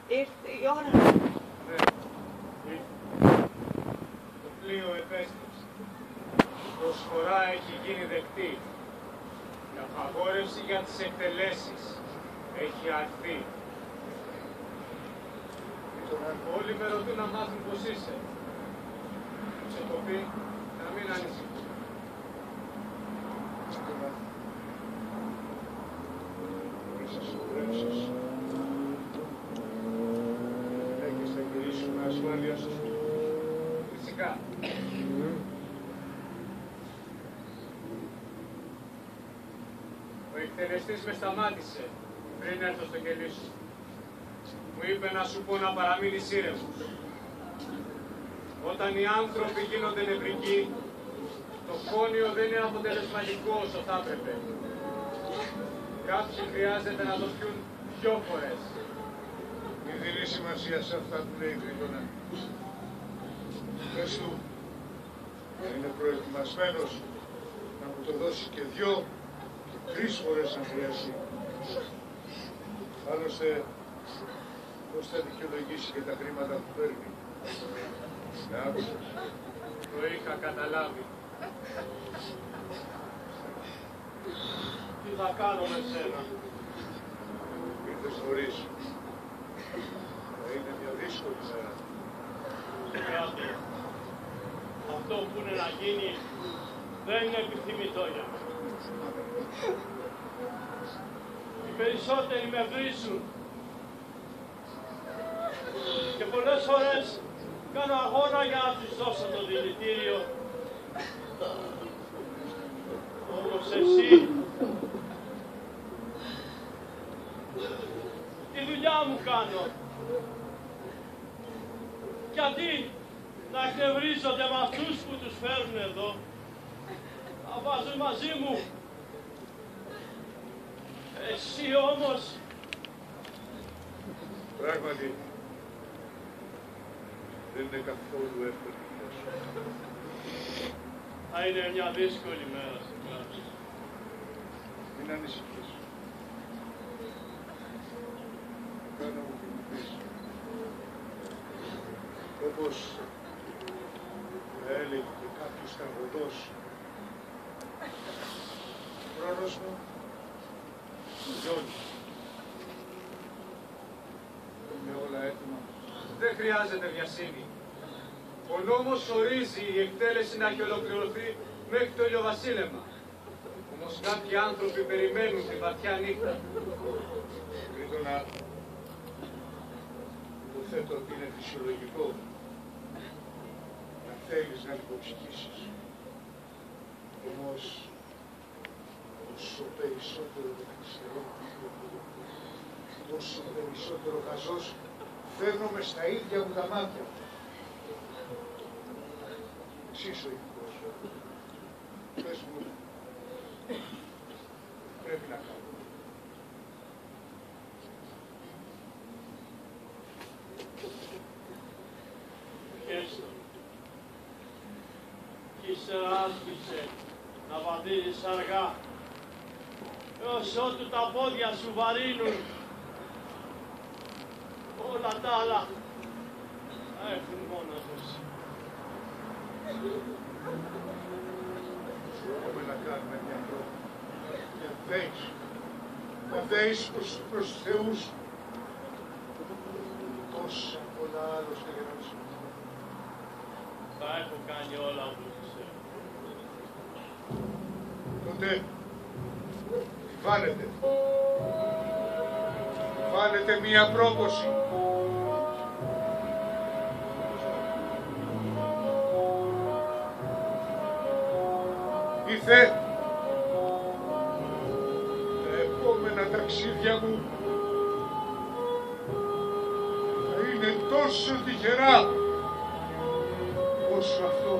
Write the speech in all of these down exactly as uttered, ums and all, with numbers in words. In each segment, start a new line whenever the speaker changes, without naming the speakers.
Ήρθε η ώρα.
Ναι, ήρθε. Το πλοίο επέστρεψε. Η προσφορά έχει γίνει δεκτή. Η απαγόρευση για τις εκτελέσεις έχει αρθεί. Όλοι με ρωτούν να μάθουν πως είσαι. Τους έχω πει να μην ανησυχούν.
Έχεις να γυρίσουμε ασφάλεια στο σπίτι.
Φυσικά. Ο εκτελεστής με σταμάτησε πριν έρθω στο κελί σου. Μου είπε να σου πω να παραμείνεις ήρεμος. Όταν οι άνθρωποι γίνονται νευρικοί, το φόνιο δεν είναι αποτελεσματικό όσο θα έπρεπε. Κάποιοι χρειάζεται να το πιούν δυο φορές.
Μην δίνει σημασία σε αυτά που λέει η Τρίτονα. Πες του να είναι προετοιμασμένος να μου το δώσει και δυο και τρεις φορές αν χρειαστεί. Άλλωστε, πώς θα δικαιολογήσει και τα χρήματα που παίρνει. Να άκουσες.
Το είχα καταλάβει. Τι θα κάνω με σένα.
Ήρθες νωρίς. Θα είναι μια δύσκολη μέρα.
Κάτι. Αυτό που είναι να γίνει δεν είναι επιθυμητό για μένα. Οι περισσότεροι με βρίζουν. Και πολλές φορές κάνω αγώνα για να τους δώσω το δηλητήριο. Όμως εσύ τη δουλειά μου κάνω. Γιατί να εκνευρίζονται με αυτούς που τους φέρνουν εδώ, να βάζουν μαζί μου. Εσύ όμως...
Πράγματι, δεν είναι καθόλου εύκολη η δουλειά σου.
Θα είναι μια δύσκολη μέρα στην πράξη.
Μην ανησυχείς. Κάνω μου θυμηθείς. Όπως έλεγε και κάποιος τραγωδός, ο χρόνος μου λιώνει. Είναι όλα έτοιμα.
Δεν χρειάζεται βιασύνη. Ο νόμος ορίζει η εκτέλεση να έχει ολοκληρωθεί μέχρι το ηλιοβασίλεμα. Όμως κάποιοι άνθρωποι περιμένουν τη βαθιά νύχτα.
Τρίτονα, υποθέτω ότι είναι φυσιολογικό να θέλεις να λιποψυχήσεις. Όμως, όσο περισσότερο το καθυστερώ, όσο περισσότερο χαζός φέρνομαι στα ίδια μου τα μάτια. Εσύ είσαι ο ειδικός. Πες μου, πρέπει να κάνω.
Χέστο. Κι ύστερα άσπισε να βαδίζεις αργά, έως ότου τα πόδια σου βαρύνουν. Όλα τα άλλα θα έχουν μόνο τους.
Έχουμε να κάνουμε μια πρόβλημα. Και δέεις. Να δέεις προς, προς τους θεούς. Τόσα πολλά άλλωστε για να σου.
Θα έχω κάνει όλα όπως ξέρω.
Τότε, βάλετε. Βάλετε μία πρόποση. Ήρθε. Τα επόμενα ταξίδια μου θα είναι τόσο τυχερά όσο αυτό.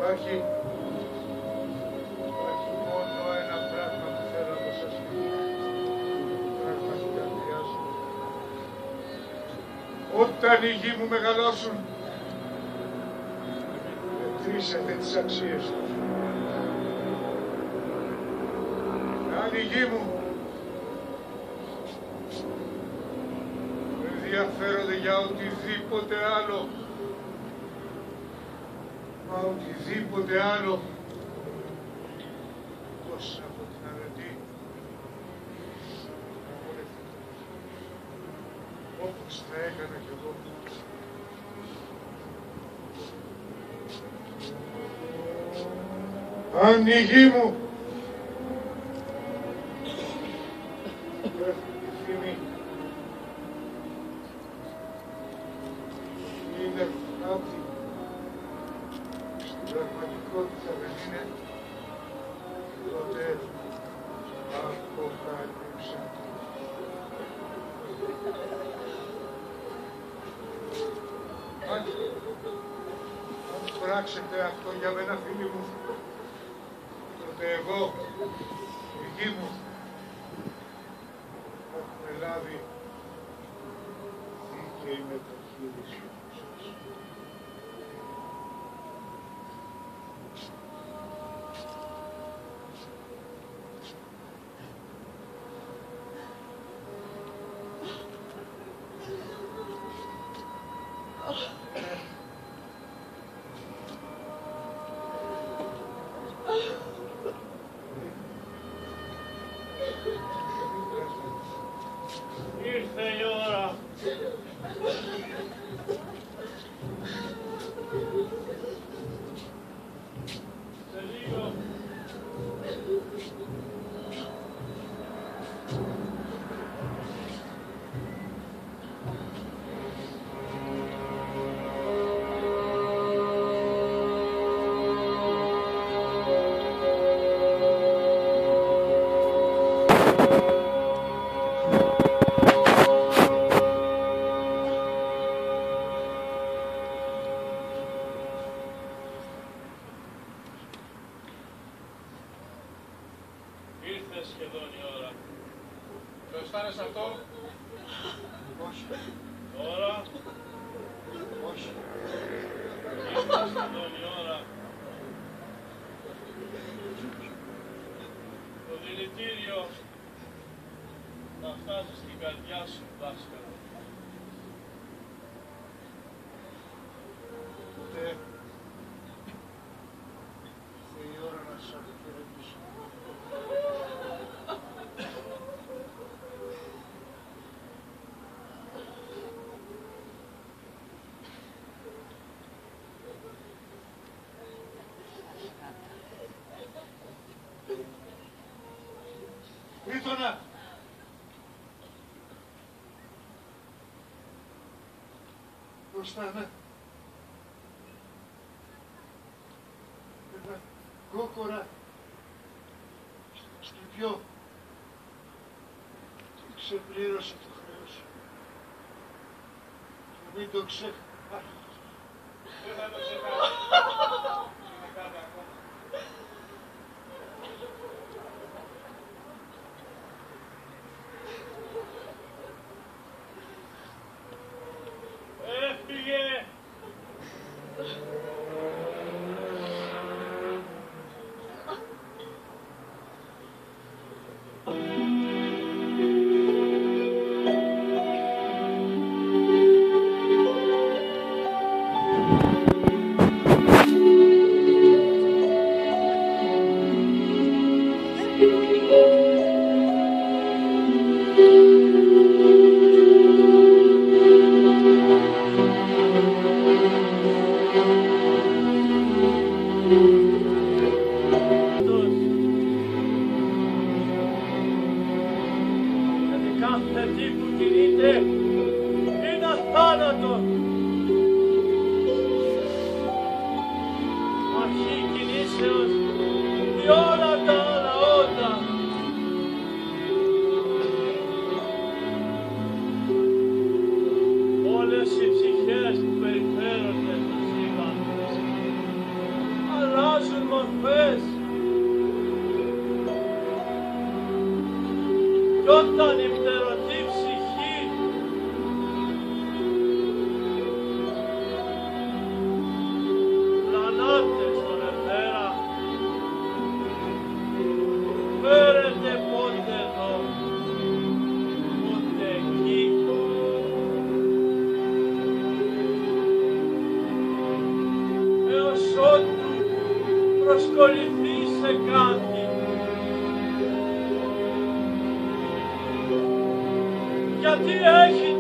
Υπάρχει, υπάρχει μόνο ένα πράγμα που θέλω να σας πω. Πράγματι καρδιάζω. Όταν οι γη μου μεγαλώσουν, μετρήσετε τις αξίες τους. Αν η γη μου ενδιαφέρονται για οτιδήποτε άλλο, μα οτιδήποτε άλλο, εκτός από την αρετή, όπως θα έκανα κι εγώ. Αν η γη μου έχει τη φήμη, είναι κάτι, στην πραγματικότητα δεν είναι, τότε αποκάλυψα. Αν, αν πράξετε αυτό για μένα, φίλοι μου, τότε εγώ, η γη μου, έχουμε λάβει δίκαιη μεταχείριση.
Ήρθε η ώρα. Σε λίγο. Ήρθε σχεδόν η ώρα.
Το αισθάνεσαι αυτό?
Όχι,
Τώρα
όχι.
ήρθε σχεδόν η ώρα. Το δηλητήριο θα φτάσει στην καρδιά σου, δάσκαλο.
Τότε ήρθε η ώρα να σας αποχαιρετήσω. Μήτρονα! Μπροστά, ναι. Ένα κόκορα στην πιο και ξεπλήρωσε το χρέος σου. Και μην το ξεχάσεις.
Δεν θα το ξεχάσω. Είναι κάτι ακόμα.
Έφυγε! Γιατί κάθε τι που κινείται είναι αθάνατο. Αρχή κινήσεως η ώρα τα άλλα όντα. Όλες οι ψυχές που περιφέρονται στο σύμπαν, αλλά μορφές. Κι όταν η φτερωτή ψυχή πλανάται στον εθέρα, φέρετε πότε εδώ, πότε εκεί. Έως ότου προσκοληθεί σε κάτι. Γιατί έχει